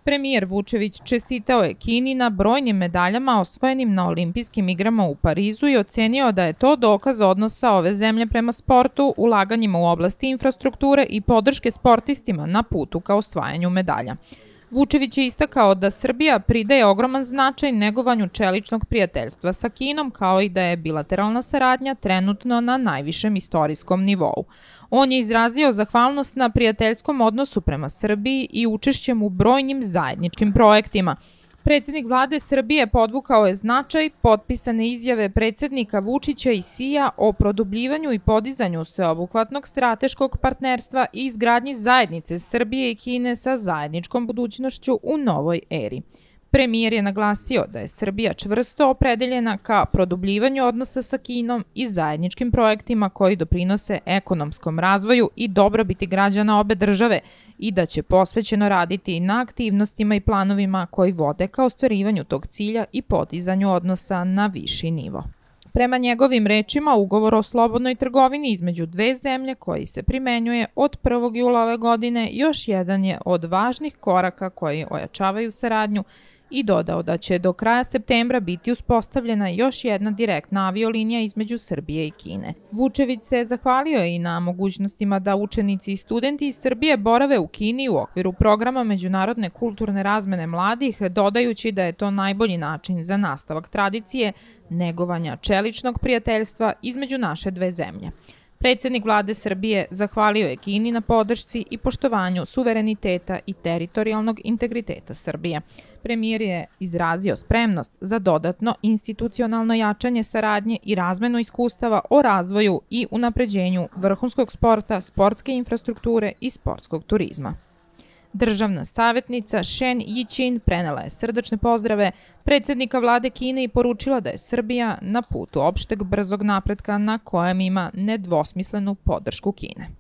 Premijer Vučević čestitao je Kini na brojnim medaljama osvojenim na Olimpijskim igrama u Parizu i ocenio da je to dokaz odnosa ove zemlje prema sportu, ulaganjima u oblasti infrastrukture i podrške sportistima na putu ka osvajanju medalja. Vučević je istakao da Srbija pridaje ogroman značaj negovanju čeličnog prijateljstva sa Kinom, kao i da je bilateralna saradnja trenutno na najvišem istorijskom nivou. On je izrazio zahvalnost na prijateljskom odnosu prema Srbiji i učešćem u brojnim zajedničkim projektima. Predsjednik vlade Srbije podvukao je značaj potpisane izjave predsjednika Vučića i Sija o produbljivanju i podizanju sveobuhvatnog strateškog partnerstva i izgradnji zajednice Srbije i Kine sa zajedničkom budućnošću u novoj eri. Premijer je naglasio da je Srbija čvrsto opredeljena ka produbljivanju odnosa sa Kinom i zajedničkim projektima koji doprinose ekonomskom razvoju i dobrobiti građana obe države i da će posvećeno raditi na aktivnostima i planovima koji vode ka ostvarivanju tog cilja i podizanju odnosa na viši nivo. Prema njegovim rečima, ugovor o slobodnoj trgovini između dve zemlje koji se primenjuje od 1. jula ove godine još jedan je od važnih koraka koji ojačavaju saradnju i dodao da će do kraja septembra biti uspostavljena još jedna direktna aviolinija između Srbije i Kine. Vučević se zahvalio i na mogućnostima da učenici i studenti iz Srbije borave u Kini u okviru programa međunarodne kulturne razmene mladih, dodajući da je to najbolji način za nastavak tradicije negovanja čeličnog prijateljstva između naše dve zemlje. Predsjednik vlade Srbije zahvalio je Kini na podršci i poštovanju suvereniteta i teritorijalnog integriteta Srbije. Premijer je izrazio spremnost za dodatno institucionalno jačanje saradnje i razmenu iskustava o razvoju i unapređenju vrhunskog sporta, sportske infrastrukture i sportskog turizma. Državna savjetnica Shen Yiqin prenela je srdačne pozdrave predsjednika vlade Kine i poručila da je Srbija na putu opšteg brzog napretka na kojem ima nedvosmislenu podršku Kine.